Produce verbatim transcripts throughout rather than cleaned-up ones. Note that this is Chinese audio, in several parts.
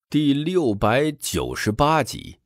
第六百九十八集。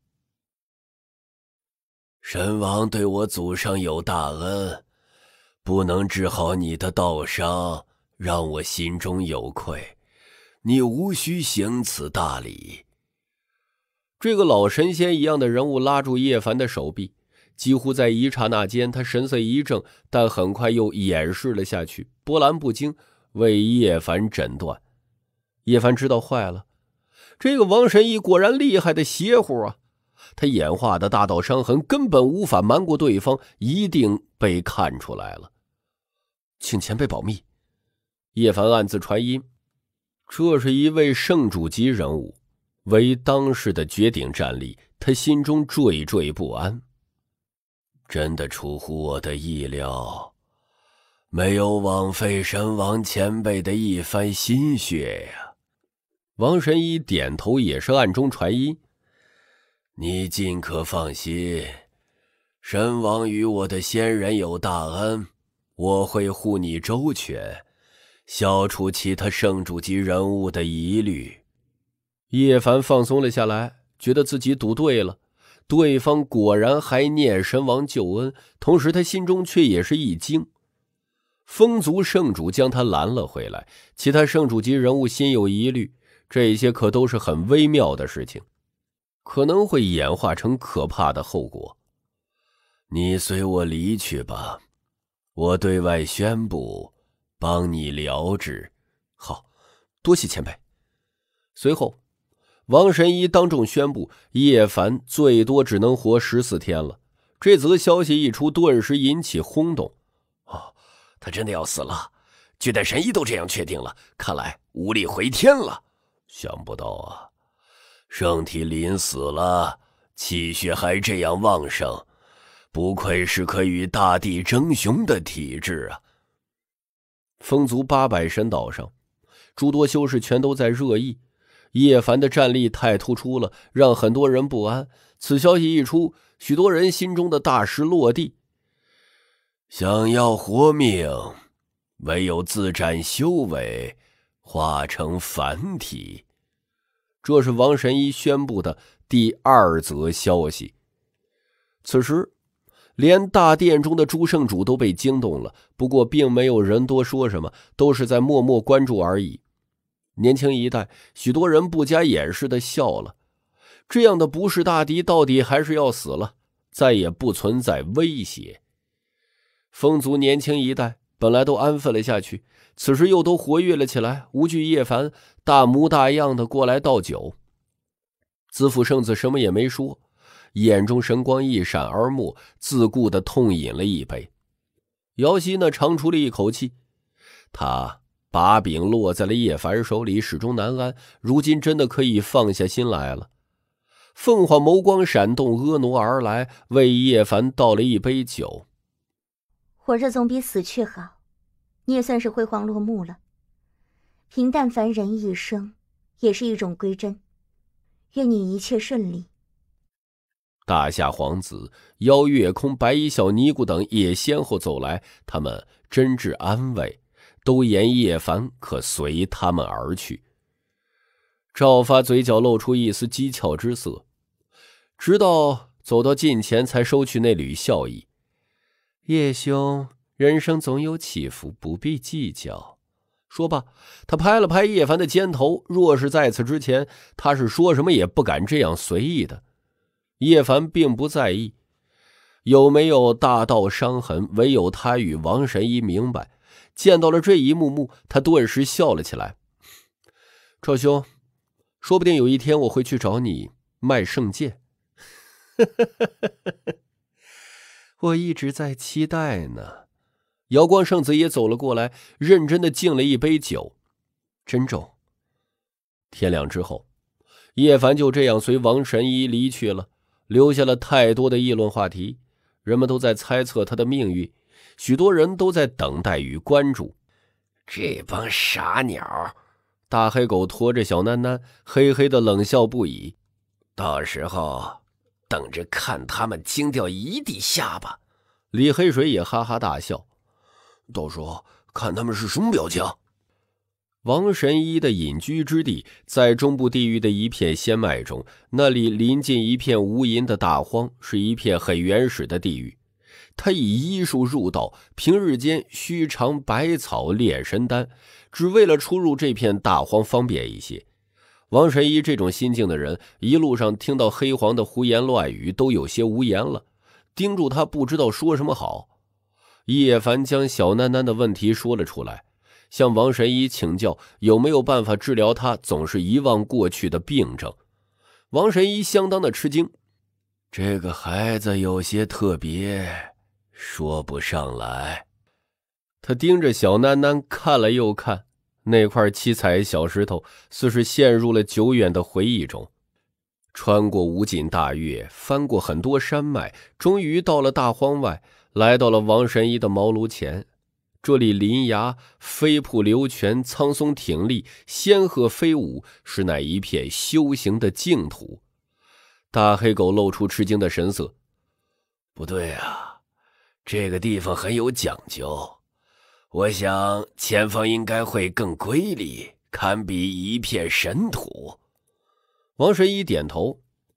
神王对我祖上有大恩，不能治好你的道伤，让我心中有愧，你无需行此大礼。 这个老神仙一样的人物拉住叶凡的手臂，几乎在一刹那间，他神色一怔，但很快又掩饰了下去，波澜不惊，为叶凡诊断。叶凡知道坏了，这个王神医果然厉害的邪乎啊！他演化的大道伤痕根本无法瞒过对方，一定被看出来了。请前辈保密。叶凡暗自传音，这是一位圣主级人物，为当世的绝顶战力，他心中惴惴不安。 真的出乎我的意料，没有枉费神王前辈的一番心血呀。 王神医点头，也是暗中传音， 你尽可放心，神王与我的先人有大恩，我会护你周全，消除其他圣主级人物的疑虑。 叶凡放松了下来，觉得自己赌对了，对方果然还念神王救恩，同时他心中却也是一惊。风族圣主将他拦了回来，其他圣主级人物心有疑虑，这些可都是很微妙的事情，可能会演化成可怕的后果。 你随我离去吧，我对外宣布，帮你疗治。 好，多谢前辈。随后王神医当众宣布，叶凡最多只能活十四天了。这则消息一出，顿时引起轰动。 哦，他真的要死了？巨代神医都这样确定了，看来无力回天了。想不到啊，圣体临死了，气血还这样旺盛，不愧是可与大地争雄的体质啊！ 风族八百神岛上，诸多修士全都在热议。叶凡的战力太突出了，让很多人不安。此消息一出，许多人心中的大石落地。 想要活命，唯有自斩修为，化成凡体。 这是王神医宣布的第二则消息。此时连大殿中的诸圣主都被惊动了，不过并没有人多说什么，都是在默默关注而已。年轻一代许多人不加掩饰地笑了，这样的不是大敌到底还是要死了，再也不存在威胁。风族年轻一代本来都安分了下去，此时又都活跃了起来，无惧叶凡大模大样的过来倒酒。资父圣子什么也没说，眼中神光一闪而没，自顾地痛饮了一杯。姚希呢长出了一口气，他把柄落在了叶凡手里，始终难安，如今真的可以放下心来了。凤凰眸光闪动，婀娜而来，为叶凡倒了一杯酒。 活着总比死去好，你也算是辉煌落幕了。平淡凡人一生，也是一种归真。愿你一切顺利。 大夏皇子、妖月空、白衣小尼姑等也先后走来，他们真挚安慰，都言叶凡可随他们而去。赵发嘴角露出一丝讥诮之色，直到走到近前才收取那缕笑意。叶兄，人生总有起伏，不必计较。说罢，他拍了拍叶凡的肩头，若是在此之前，他是说什么也不敢这样随意的。叶凡并不在意，有没有大道伤痕，唯有他与王神医明白。见到了这一幕幕，他顿时笑了起来。赵兄，说不定有一天我会去找你卖圣剑。我一直在期待呢。瑶光圣子也走了过来，认真的敬了一杯酒。珍重。天亮之后，叶凡就这样随王神医离去了，留下了太多的议论话题。人们都在猜测他的命运，许多人都在等待与关注。 这帮傻鸟！ 大黑狗驮着小囡囡，嘿嘿的冷笑不已。 到时候等着看他们惊掉一地下巴。 李黑水也哈哈大笑。 到时候看他们是什么表情。 王神医的隐居之地在中部地域的一片仙脉中，那里临近一片无垠的大荒，是一片很原始的地域。他以医术入道，平日间须尝百草炼神丹，只为了出入这片大荒方便一些。王神医这种心境的人，一路上听到黑黄的胡言乱语，都有些无言了，盯住他不知道说什么好。叶凡将小囡囡的问题说了出来，向王神医请教有没有办法治疗他总是遗忘过去的病症。王神医相当的吃惊， 这个孩子有些特别，说不上来。 他盯着小囡囡看了又看，那块七彩小石头似是陷入了久远的回忆中。穿过无尽大岳，翻过很多山脉，终于到了大荒外，来到了王神医的茅庐前。这里林崖飞瀑流泉，苍松挺立，仙鹤飞舞，是乃一片修行的净土。大黑狗露出吃惊的神色。 不对啊，这个地方很有讲究，我想前方应该会更瑰丽，堪比一片神土。 王神医点头。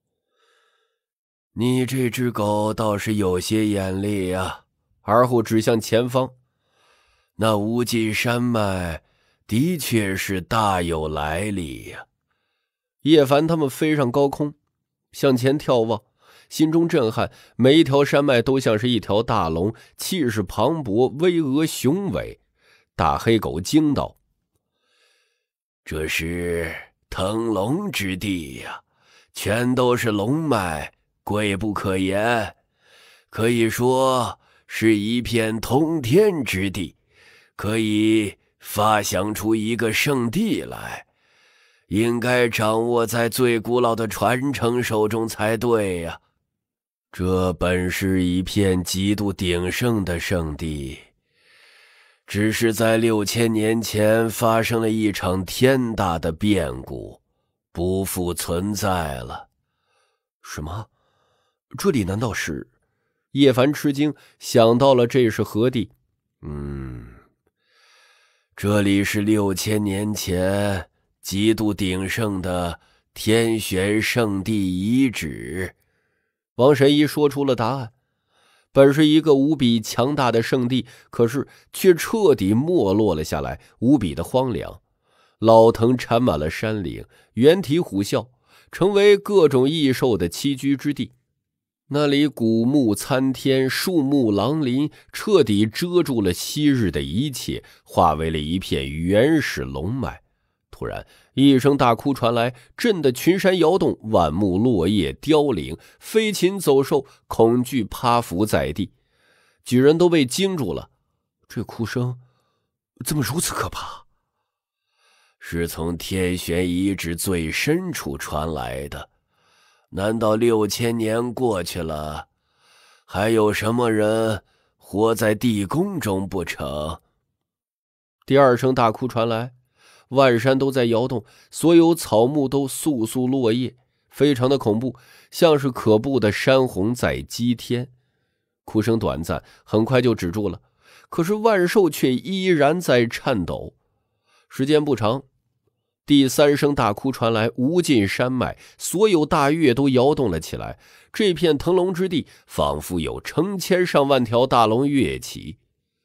你这只狗倒是有些眼力啊。 而后指向前方， 那无尽山脉的确是大有来历呀、啊。 叶凡他们飞上高空，向前眺望，心中震撼，每一条山脉都像是一条大龙，气势磅礴，巍峨雄伟。大黑狗惊道： 这是腾龙之地呀、啊，全都是龙脉，贵不可言，可以说是一片通天之地，可以发想出一个圣地来，应该掌握在最古老的传承手中才对呀、啊。这本是一片极度鼎盛的圣地，只是在六千年前发生了一场天大的变故，不复存在了。 什么？这里难道是？叶凡吃惊，想到了这是何地。 嗯，这里是六千年前极度鼎盛的天玄圣地遗址。 王神医说出了答案。本是一个无比强大的圣地，可是却彻底没落了下来，无比的荒凉。老藤缠满了山岭，猿啼虎啸，成为各种异兽的栖居之地。那里古木参天，树木狼林，彻底遮住了昔日的一切，化为了一片原始龙脉。突然一声大哭传来，震得群山摇动，万木落叶凋零，飞禽走兽恐惧趴伏在地。几人都被惊住了，这哭声怎么如此可怕？ 是从天玄遗址最深处传来的。难道六千年过去了，还有什么人活在地宫中不成？ 第二声大哭传来，万山都在摇动，所有草木都簌簌落叶，非常的恐怖，像是可怖的山洪在击天。哭声短暂，很快就止住了，可是万兽却依然在颤抖。时间不长，第三声大哭传来，无尽山脉，所有大岳都摇动了起来。这片腾龙之地，仿佛有成千上万条大龙跃起。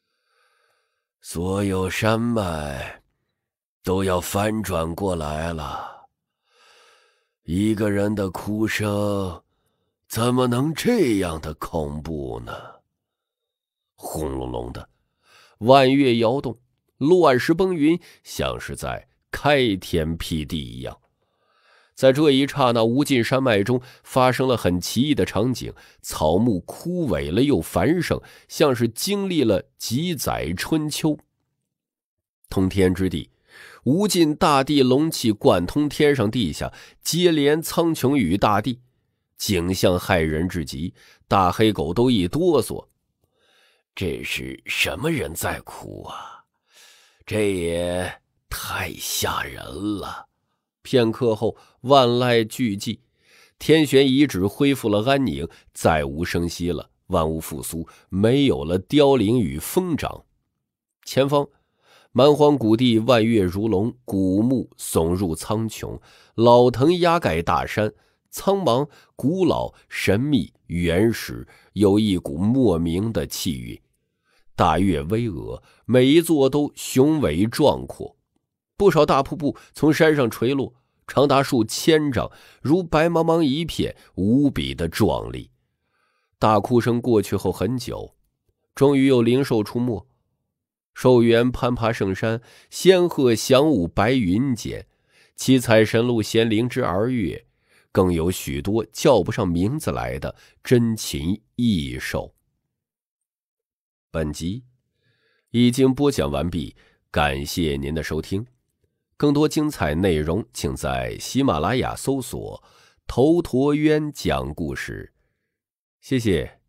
所有山脉都要翻转过来了。一个人的哭声怎么能这样的恐怖呢？ 轰隆隆的，万岳摇动，乱石崩云，像是在开天辟地一样。在这一刹那，无尽山脉中发生了很奇异的场景，草木枯萎了又繁盛，像是经历了几载春秋。通天之地，无尽大地龙气贯通天上地下，接连苍穹与大地，景象骇人至极，大黑狗都一哆嗦。 这是什么人在哭啊？这也太吓人了。 片刻后，万籁俱寂，天玄遗址恢复了安宁，再无声息了，万物复苏，没有了凋零与疯长。前方蛮荒谷地万岳如龙，古木耸入苍穹，老藤压盖大山，苍茫、古老、神秘、原始，有一股莫名的气韵。大岳巍峨，每一座都雄伟壮阔，不少大瀑布从山上垂落，长达数千丈，如白茫茫一片，无比的壮丽。大哭声过去后很久，终于有灵兽出没。兽猿攀爬圣山，仙鹤翔舞白云间，七彩神鹿衔灵芝而跃，更有许多叫不上名字来的珍禽异兽。本集已经播讲完毕，感谢您的收听。更多精彩内容请在喜马拉雅搜索头陀渊讲故事。谢谢。